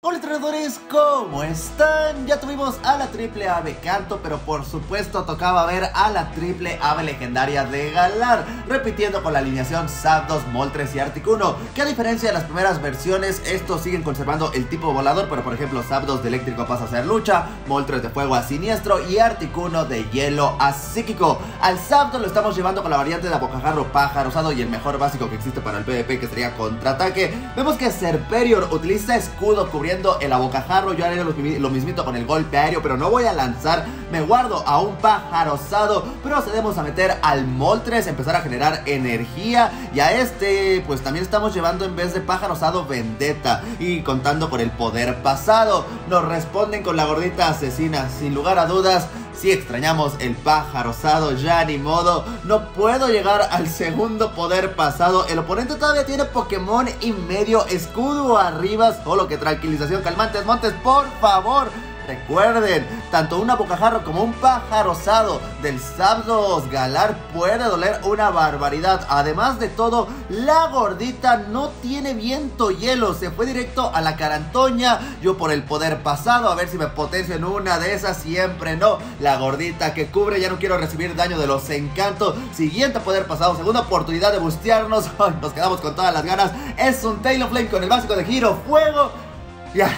Hola entrenadores, ¿cómo están? Ya tuvimos a la triple ave Kanto, pero por supuesto tocaba ver a la triple ave legendaria de Galar, repitiendo con la alineación Zapdos, Moltres y Articuno, que a diferencia de las primeras versiones, estos siguen conservando el tipo volador, pero por ejemplo Zapdos de eléctrico pasa a ser lucha, Moltres de fuego a siniestro y Articuno de hielo a psíquico. Al Zapdos lo estamos llevando con la variante de Abocajarro pájaro rosado y el mejor básico que existe para el PvP, que sería contraataque. Vemos que Serperior utiliza escudo cubriendo el Abocajarro. Yo haré lo mismito con el golpe aéreo, pero no voy a lanzar, me guardo a un pájaro osado. Procedemos a meter al Moltres, empezar a generar energía, y a este pues también estamos llevando en vez de pájaro osado Vendetta, y contando con el poder pasado. Nos responden con la gordita asesina. Sin lugar a dudas, si extrañamos el pájaro osado, ya ni modo, no puedo llegar al segundo poder pasado. El oponente todavía tiene Pokémon y medio escudo arriba, solo que tranquilización, calmantes, montes, por favor. Recuerden, tanto un Abocajarro como un pájaro osado del Zapdos Galar puede doler una barbaridad. Además de todo, la gordita no tiene viento hielo, se fue directo a la carantoña. Yo por el poder pasado, a ver si me potencio en una de esas, siempre no. La gordita que cubre, ya no quiero recibir daño de los encantos. Siguiente poder pasado, segunda oportunidad de bustearnos. Nos quedamos con todas las ganas. Es un Talonflame con el básico de giro fuego. Ya.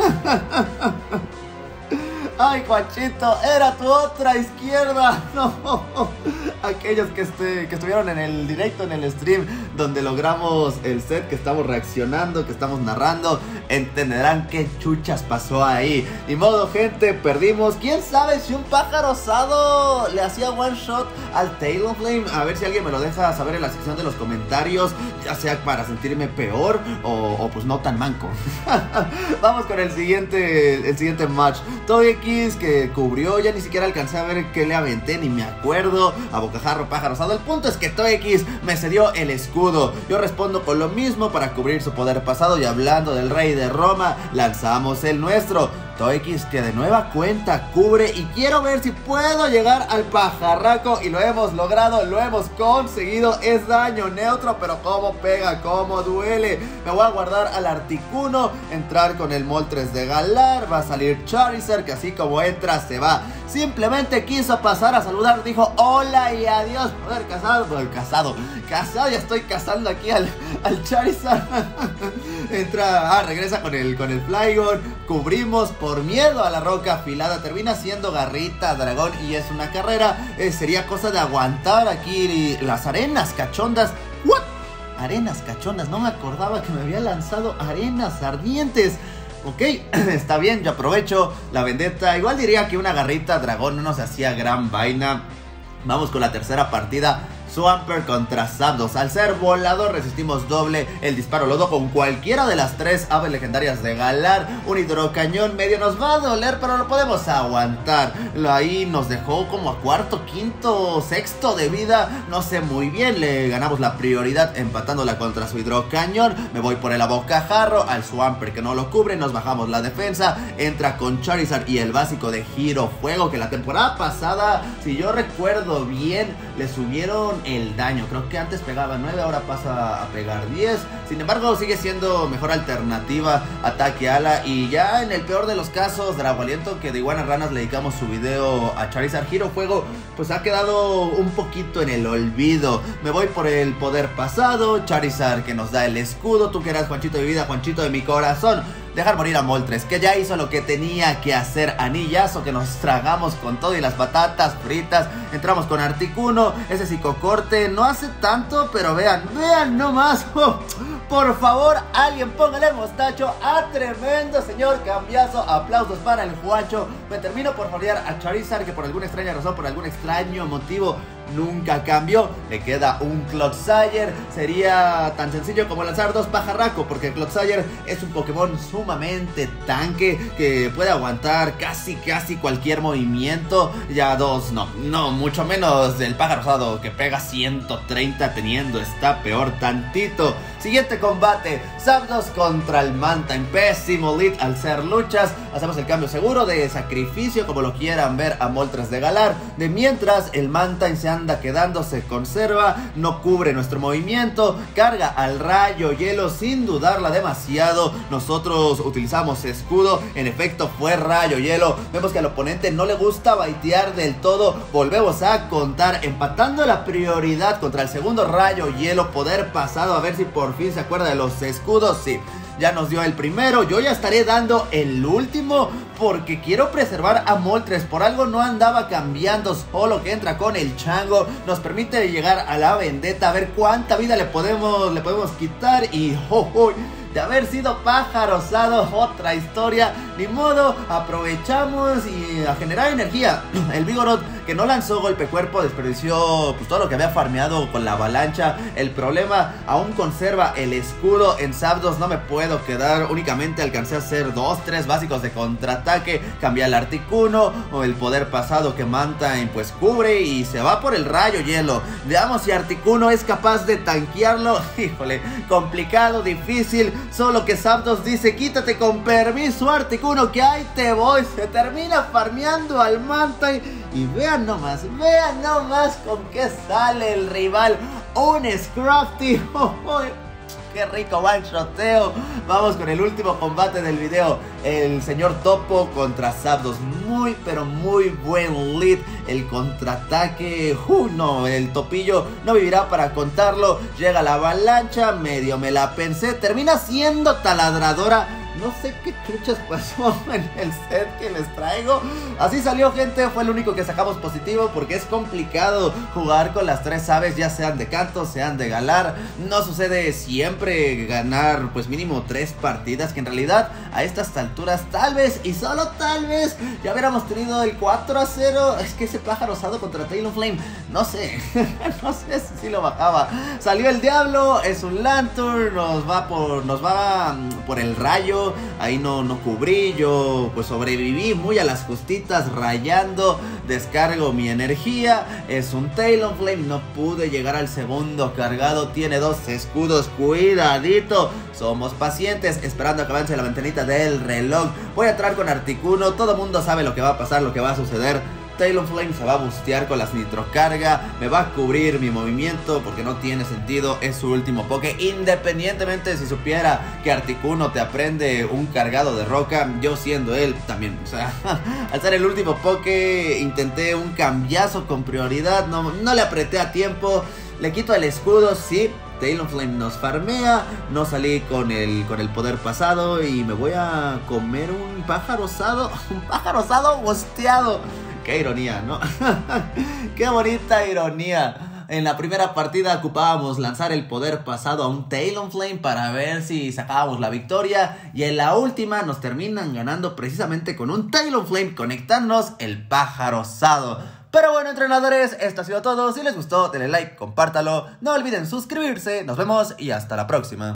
Ay, Juanchito, era tu otra izquierda. No, aquellos que estuvieron en el directo, en el stream, donde logramos el set, que estamos reaccionando, que estamos narrando, entenderán qué chuchas pasó ahí. Ni modo, gente, perdimos. ¿Quién sabe si un pájaro osado le hacía one shot al Talonflame? A ver si alguien me lo deja saber en la sección de los comentarios, ya sea para sentirme peor o pues no tan manco. Vamos con el siguiente match. Togekiss, que cubrió, ya ni siquiera alcancé a ver qué le aventé, ni me acuerdo. Abocajarro pájaro osado. El punto es que Togekiss me cedió el escudo. Yo respondo con lo mismo para cubrir su poder pasado, y hablando del rey de Roma, lanzamos el nuestro. Togekiss, que de nueva cuenta cubre, y quiero ver si puedo llegar al pajarraco, y lo hemos logrado, lo hemos conseguido. Es daño neutro, pero cómo pega, cómo duele. Me voy a guardar al Articuno, entrar con el Moltres de Galar, va a salir Charizard, que así como entra se va. Simplemente quiso pasar a saludar, dijo hola y adiós. Poder casado, ya estoy cazando aquí al Charizard. Entra, regresa con el Flygon, cubrimos por miedo a la roca afilada. Termina siendo garrita, dragón, y es una carrera. Sería cosa de aguantar aquí las arenas cachondas. ¿What? Arenas cachondas, no me acordaba que me había lanzado arenas ardientes. Ok, está bien, yo aprovecho la Vendetta. Igual diría que una garrita dragón no nos hacía gran vaina. Vamos con la tercera partida. Swampert contra Zapdos. Al ser volador resistimos doble el disparo lodo con cualquiera de las tres aves legendarias de Galar. Un hidrocañón medio nos va a doler, pero lo podemos aguantar. Ahí nos dejó como a cuarto, quinto, sexto de vida, no sé muy bien. Le ganamos la prioridad empatándola contra su hidrocañón. Me voy por el Abocajarro, al Swampert que no lo cubre, nos bajamos la defensa. Entra con Charizard y el básico de giro fuego, que la temporada pasada, si yo recuerdo bien, le subieron el daño. Creo que antes pegaba 9, ahora pasa a pegar 10. Sin embargo, sigue siendo mejor alternativa ataque ala. Y ya en el peor de los casos, Dragoaliento, que de Iguanas Ranas le dedicamos su video a Charizard Giro Fuego, pues ha quedado un poquito en el olvido. Me voy por el poder pasado. Charizard, que nos da el escudo. Tú que eras Juanchito de vida, Juanchito de mi corazón. Dejar morir a Moltres, que ya hizo lo que tenía que hacer. Anillazo, que nos tragamos con todo y las patatas fritas. Entramos con Articuno, ese psicocorte no hace tanto, pero vean nomás. Por favor, alguien póngale mostacho a tremendo señor cambiazo. Aplausos para el Juancho. Me termino por jodear a Charizard, que por alguna extraña razón, por algún extraño motivo, nunca cambió. Le queda un Clodsire. Sería tan sencillo como lanzar dos pajarraco, porque el Clodsire es un Pokémon sumamente tanque, que puede aguantar casi cualquier movimiento. Ya dos, no, mucho menos del pájaro rosado, que pega 130 teniendo, está peor tantito. Siguiente combate, Zapdos contra el Mantine. Pésimo lead al ser luchas. Hacemos el cambio seguro de sacrificio, como lo quieran ver, a Moltres de Galar. De mientras el Mantine se anda quedando, se conserva, no cubre nuestro movimiento, carga al rayo hielo sin dudarla demasiado. Nosotros utilizamos escudo, en efecto fue rayo hielo. Vemos que al oponente no le gusta baitear del todo. Volvemos a contar, empatando la prioridad contra el segundo rayo hielo. Poder pasado, a ver si por fin se acuerda de los escudos. Sí, ya nos dio el primero. Yo ya estaré dando el último, porque quiero preservar a Moltres. Por algo no andaba cambiando, solo que entra con el chango. Nos permite llegar a la vendetta, a ver cuánta vida le podemos quitar. Y de haber sido pájaro osado, otra historia. Ni modo, aprovechamos y a generar energía. El Vigoroth, que no lanzó golpe cuerpo, desperdició pues todo lo que había farmeado con la avalancha. El problema, aún conserva el escudo. En Zapdos no me puedo quedar, únicamente alcancé a hacer 2-3 básicos de contraataque. Cambié al Articuno, o el poder pasado que Mantine pues cubre, y se va por el rayo hielo. Veamos si Articuno es capaz de tanquearlo. Híjole, complicado, difícil. Solo que Zapdos dice: quítate con permiso, Articuno, que ahí te voy. Se termina farmeando al Mantine. Y vean nomás con qué sale el rival. Un Scrafty. Qué rico one-shoteo. Vamos con el último combate del video. El señor Topo contra Zapdos. Muy, pero muy buen lead. El contraataque. No, el topillo no vivirá para contarlo. Llega la avalancha. Medio me la pensé. Termina siendo taladradora. No sé qué chuchas pasó en el set que les traigo. Así salió, gente. Fue el único que sacamos positivo, porque es complicado jugar con las tres aves, ya sean de Canto, sean de Galar. No sucede siempre ganar pues mínimo 3 partidas, que en realidad a estas alturas tal vez, y solo tal vez, ya hubiéramos tenido el 4-0. Es que ese pájaro osado contra Talonflame, no sé. No sé si lo bajaba. Salió el diablo, es un Lanturn. Nos va por el rayo. Ahí no cubrí, yo pues sobreviví muy a las justitas, rayando. Descargo mi energía, es un Talonflame. No pude llegar al segundo cargado, tiene 2 escudos, cuidadito. Somos pacientes, esperando a que avance la ventanita del reloj. Voy a entrar con Articuno, todo mundo sabe lo que va a pasar, lo que va a suceder. Talonflame se va a bustear con las nitrocarga, me va a cubrir mi movimiento porque no tiene sentido, es su último poke. Independientemente si supiera que Articuno te aprende un cargado de roca, yo siendo él también, o sea, al ser el último poke intenté un cambiazo con prioridad, no le apreté a tiempo, le quito el escudo, sí. Talonflame nos farmea, no salí con el poder pasado y me voy a comer un pájaro osado, busteado. Qué ironía, ¿no? Qué bonita ironía. En la primera partida ocupábamos lanzar el poder pasado a un Talonflame para ver si sacábamos la victoria, y en la última nos terminan ganando precisamente con un Talonflame conectarnos el pájaro osado. Pero bueno, entrenadores, esto ha sido todo. Si les gustó, denle like, compártalo. No olviden suscribirse. Nos vemos y hasta la próxima.